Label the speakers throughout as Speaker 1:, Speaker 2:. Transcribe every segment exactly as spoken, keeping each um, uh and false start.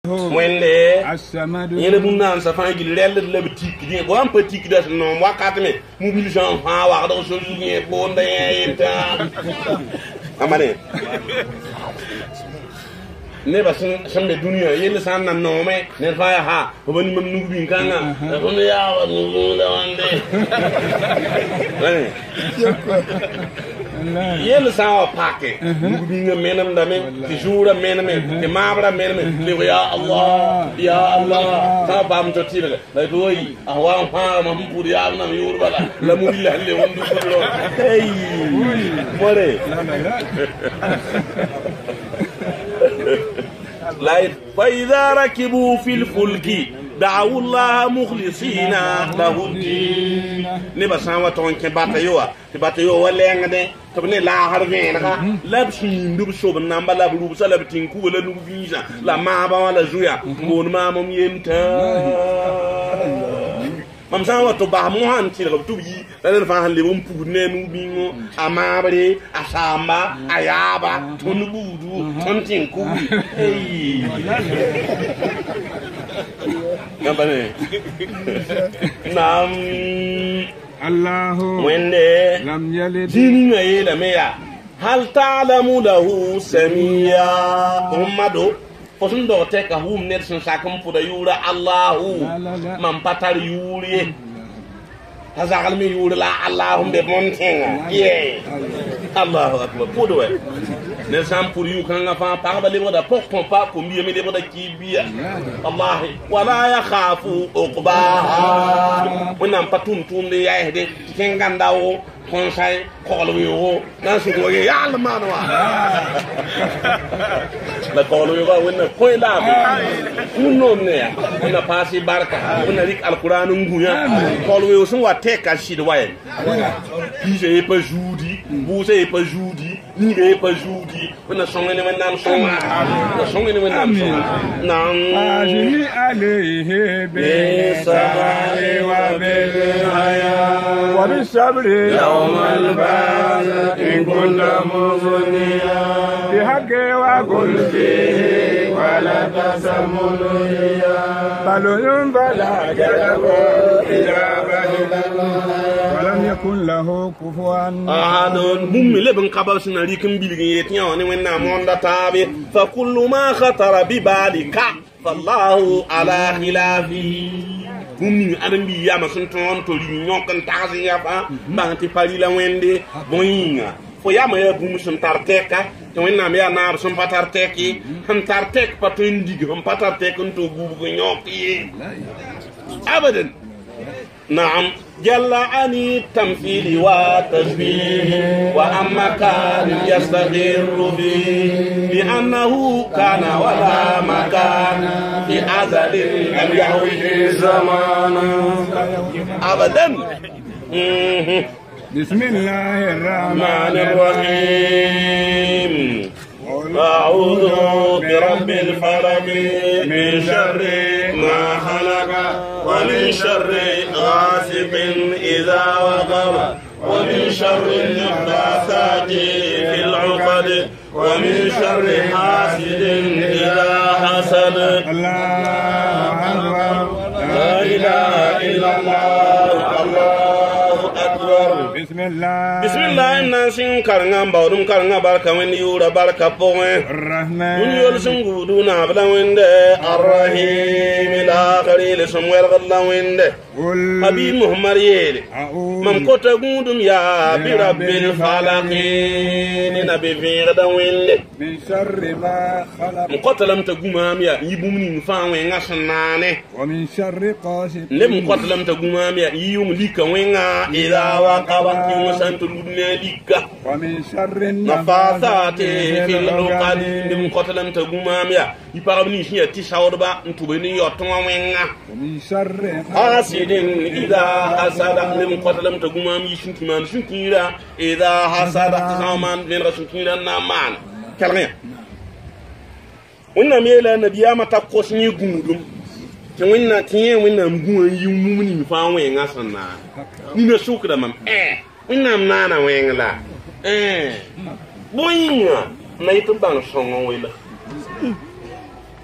Speaker 1: Mwende yele mun nan sa fa gil lel le petit di go am petit da non wakat me mobile jean fa wa do so ni bo ndey ta amane ne ba sun be duniya yele san nan no me ne fa ya ha ko bani mam nugu bin kanga ko ne ya wa nugu da wande yele san wa pake nugu bin menam da me ti jura menam ti mabra menam le ya allah ya allah ta bam to tile la doyi ahwa fa mam pur ya na yur bala la mu billahi le wondu ko lo hey more لا فإذا ركبوا في الفلك دعوا الله مخلصين له الدين نبا سانوا تون كي باتيو باتيو ولنگ دي تبني لا هرفين كا لابشين دوب شوب نامبا لا بلوب سلا بتينكو ولا نوب بيجا لا ما با ولا زويا بون ما مم يمتا mam san wa to ba mo han ti ko to yi la le fa han le mum pu ne nu bi ngo amabare asamba ayaba ton budu ton tin ku ei ngambane nam
Speaker 2: allah
Speaker 1: wende
Speaker 2: lam yalid
Speaker 1: dini ngaye la meya hal ta'lamu lahu samia ummado fosun do te ka hum net sun sakam pu da yura allahu man patar yuri hazagal mi yura la allahum be montenga ye allahu akbar podo we ne sam pour yu kan fa pa ba le da pok ton pa ko mi me de da ki biya wallahi wala yakhafu uqbaha wannan patun tum de yae de kenganda o konsai kolo yo na su go ye ya la manwa la kolo yo ba wonna koy la mun non ne ya na pasi barka wonna rik alquran nguya kolo yo sun wa te ka shi de waye ki je pa judi bu se pa judi ni ge pa judi wonna songa ne wonna nam songa na songa ne wonna nam songa nam
Speaker 2: ajli alayhi bi sabri wa bil haya wa bi sabri يوم البعث إن كنت مظنيا بحق وقل فيه ولا تسمنيا بل فلا جلب إجابة ولم يكن له كفوا
Speaker 1: أحد بوم لبن قبل سنريكم بلغيتيا ونونا موندا تابي فكل ما خطر ببالك فالله على خلافه bumi adam bi yama sun ton to li nyokan tazi ya fa banti pali la wende boyinga fo yama ya bumi sun tarteka to wenna me ya na sun patarteki han tartek patin dig han patartek to bubu ko nyoki abadan نعم جل عن التمثيل والتشبيه وأما كان يستغر به لأنه كان ولا مكان في أزل لم يهوه الزمان أبدا
Speaker 2: بسم الله الرحمن
Speaker 1: الرحيم أعوذ برب الفلق من شر ما خلق ومن شر غاسق إذا وقب ومن شر النفاثات في العقد ومن شر حاسد إذا حسد
Speaker 2: الله أكبر
Speaker 1: لا إله إلا الله الله أكبر
Speaker 2: بسم الله
Speaker 1: بسم الله الناس كارنا بارم كارنا باركا وين يورا باركا بوين
Speaker 2: الرحمن
Speaker 1: ونيول سنغودونا بلا وين الرحيم الآخر لسمويل غلا وين حبيب محمد يلي مم كوتا غودم يا برب الفلق نبي فين غدا وين
Speaker 2: من شر ما خلق
Speaker 1: مقتلم تغومام يا يبومني فان وين غسنانه
Speaker 2: ومن شر قاسد
Speaker 1: لم مقتلم تغومام يا يوم ليك وين إذا وقب يوم سنت ليك
Speaker 2: ومن شر
Speaker 1: النفاثات في العقد لم مقتلم تغومام يا يباربني شي تي شاوربا نتوبني يوتون وين
Speaker 2: ومن شر
Speaker 1: حاسد إذا حسد لم مقتلم تغومام يشنتي مان شنكيرا إذا حسد تسامان من رشنكيرا نامان كلمه wannan me la nabiya mata kosni gungum ti winna tiye winna mbuan yi mumuni fa wen asanna ni na sukra mam eh winna nana wen la eh boyinga na yitu ban songo wela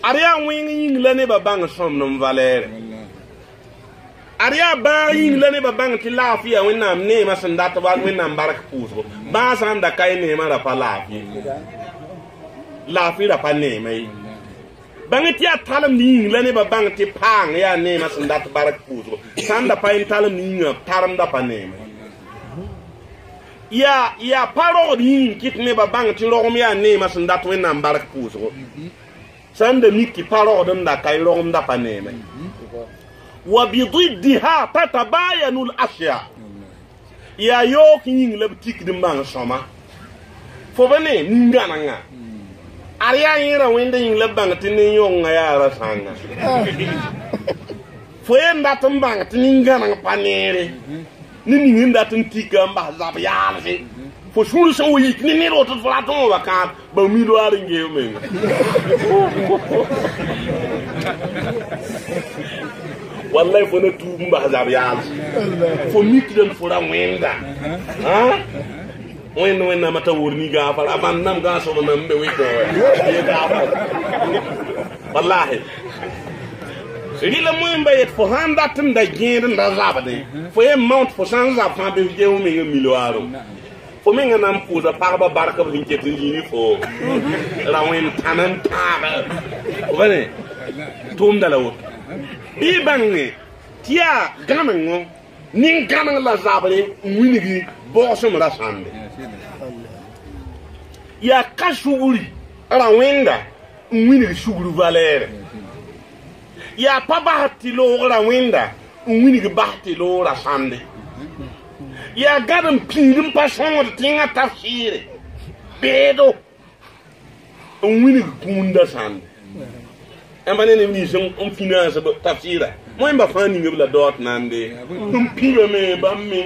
Speaker 1: Aria wing ying lene ba bang som nom valere. Aria ba ying lene ba bang ti lafia wennam ne ma sandata wa wennam barak puso. Ba sanda kai ne ma ra pa lafi. Lafi ra pa ne mai. Bang ti atalam ni lene ba bang ti pang ya ne ma sandata barak puso. Sanda pa in talam ni taram da pa ne mai. Ya ya paro di kit ne ba bang ti rom ya ne ma sandata wennam barak puso. Sanda miki paro dan da kai rom da pa ne mai. وبضدها تتباين الاشياء يا يوك نين لبتيك دمان سما فبني نغانا اريا يرا وين دين لبان تنين يون يا رسانا فين داتم بان تنين غانا بانيري نين داتم تيكا مبا زاب يالسي fo sul so yik ni ni roto flaton waka ba mi do ari ngew men wallahi fo na tu mba hazab yal fo mik den fo ra wenda ha wen wen na mata wurni ga fa aban nam ga so na mbe wi ko ye ga fa wallahi sidi la moy mbayet fo handa tan da gende da zabade fo e mount fo san za fa be jew me milwaro fo me nga nam puza parba barka bu nket ni fo rawen tanan taba wone tum dala wo bi bangi tia gamango nin gamang la zabale winigi bosom la sande ya kashuguri rawenda winigi shuguru valere ya pabahati lo rawenda winigi bahati lo la sande ya gadam pingum pasongo tinga tafsire bedo winigi kunda sande ambane ne ni son on finance ba tafsira mo mba fani ngibla dot nande dum pilo me bamme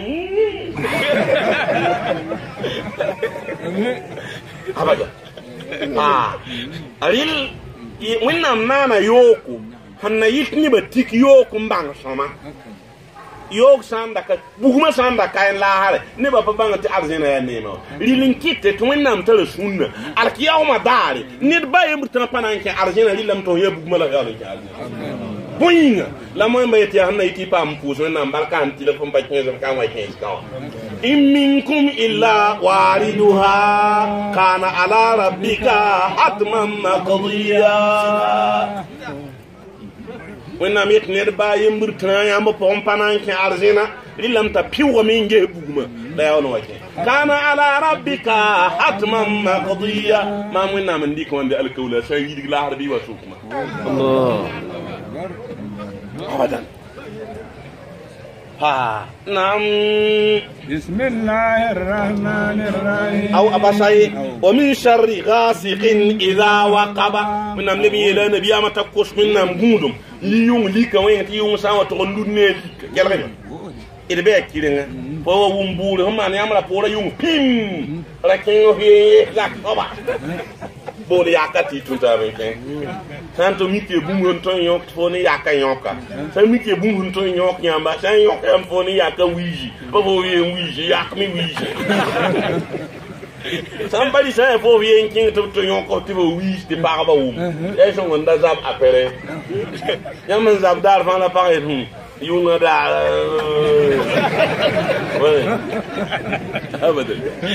Speaker 1: abaga ah aril winnam nana yoku hanna yitni ba tik yoku mbang soma yok sanda ka buguma sanda ka la hare ne ba pa banga ti arzena ya nemo rilin kitte to winnam tare sunna alkiyama dare ne ba yem tan panan ke arzena lilam to ye buguma la galo ki arzena boyinga la mo mba yeti hanna yiti pam puso na mbalkan ti la fam ba kinzo ka wa ken ska in minkum illa wariduha kana ala rabbika hatman maqdiya wena met ne ba yembur tan ya mo pom panan ke arzena lilam ta piwo mi nge buguma da yawo wake kana ala rabbika hatman maqdiya ma mun na man di ko wande alkawla sai yidi la harbi wa sukuma Allah abadan ha nam
Speaker 2: bismillahir rahmanir rahim
Speaker 1: aw abasai wa min sharri ghasiqin idha waqaba min nabi la nabiya mata kusminam gundum li yung li ka wen ti yung sa wa to ndune gelre ide be kirenga fo wumbure ho man yamra pora yung pim ra kengo he la koba bo le yakati tuta be ken tanto mike bumu ton yok fo ni yaka yoka sa mike bumu ton yok nyamba sa yok am fo ni yaka wiji bo bo ye wiji yak mi wiji somebody say fo ye king to to yok to bo wiji de ba ba wum e so nda zab apere yaman zab dar fa la pare hum yunga da ouais abadan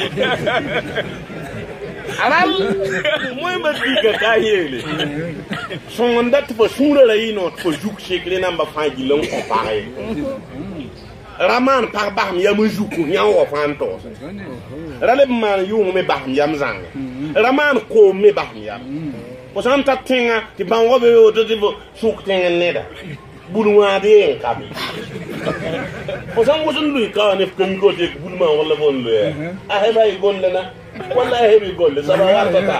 Speaker 1: aral moy ba diga kayele son ndat fo sura la yino fo juk shekle namba fangi lon ko pare raman par baham yam juku nyaw wa fanto rale man yum me baham yam zang raman ko me baham yam ko san ta tinga ti bango be o to ti fo suk tinga neda bulwa de kabi ko san ko sun lui ka ne fkan ko te bulma wala bon le a he bay golle na wala he bi golle sabara ta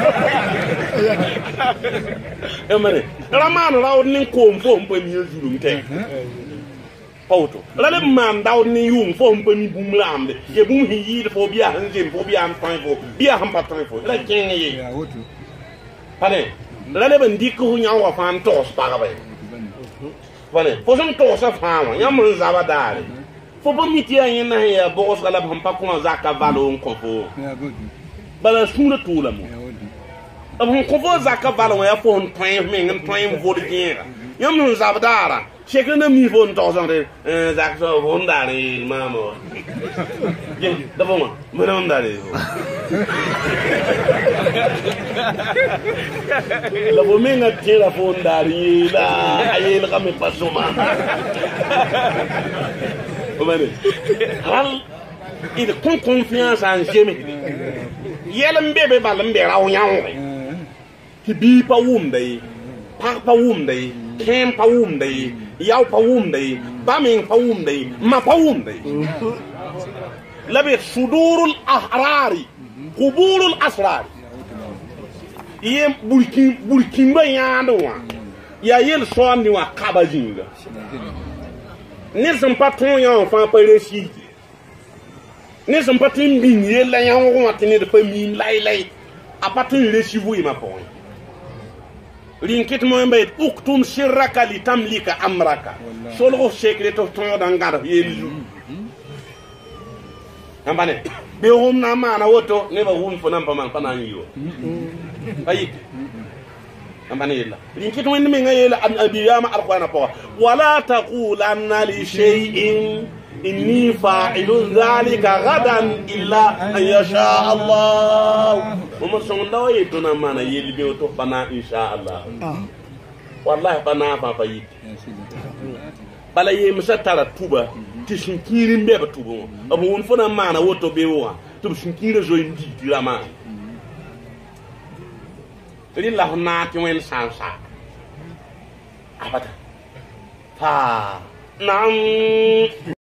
Speaker 1: amane raman raw ni ko fo mpa mi yuzuru te pauto rale man daw ni yum fo mpa mi bum lamde ke bum hi yi fo biya hanjem fo biya am tan fo biya ham patan fo la kenge yi pane rale ban dikku nya wa fan tos para bay vale fo son to sa fama yam zaba dare fo bo mitia yena ya bo sala bam pa ko za ka valo on ko fo bala sura tula mo on ko fo zakka balon ya fo on toin men on toin vo de guerre yam no zabdara cheke na mi fo on to zon de zakka so on dare mamo je da bon mo on dare la bo men ga tira fo on dare la ayel ka me pasoma o mane hal il con confiance en jamais yelam bebe balam be raw nyaw ki bi pa wum dai pa pa wum dai kem pa wum dai yaw pa wum dai baming pa wum dai ma pa wum dai labi sudurul ahrari quburul asrar yem bulki bulki mbayando wa ya yel so ni wa kabajinga ne sont pas ton ya enfant pa réussir ne sont pas une lignée là y a on va tenir de famille là là à partir de chez vous il m'a pas l'inquiète moi mbay uktum shiraka li tamlika amraka solo secret to ton dans garde yelu ambane be hom na mana woto ne ba hum fo nan pa man pana yiwo ayi ambane yella l'inquiète moi me ngayela an abiyama alqur'ana pa wala taqulanna li shay'in إني فاعل ذلك غدا إلا أن يشاء الله وما سندا ويتنا مانا يلبي وتقبنا إن شاء الله والله بنا فايت بلا يمسا ترى توبا تشنكيرين بيبا توبا أبو ونفنا مانا وتو بيوا تبشنكير زوين دي تلاما لله ناتي وين سانسا أبدا فا نعم